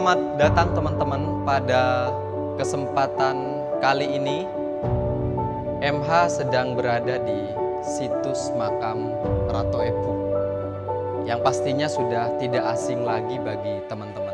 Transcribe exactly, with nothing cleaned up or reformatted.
Selamat datang teman-teman. Pada kesempatan kali ini M H sedang berada di situs makam Ratu Epu, yang pastinya sudah tidak asing lagi bagi teman-teman.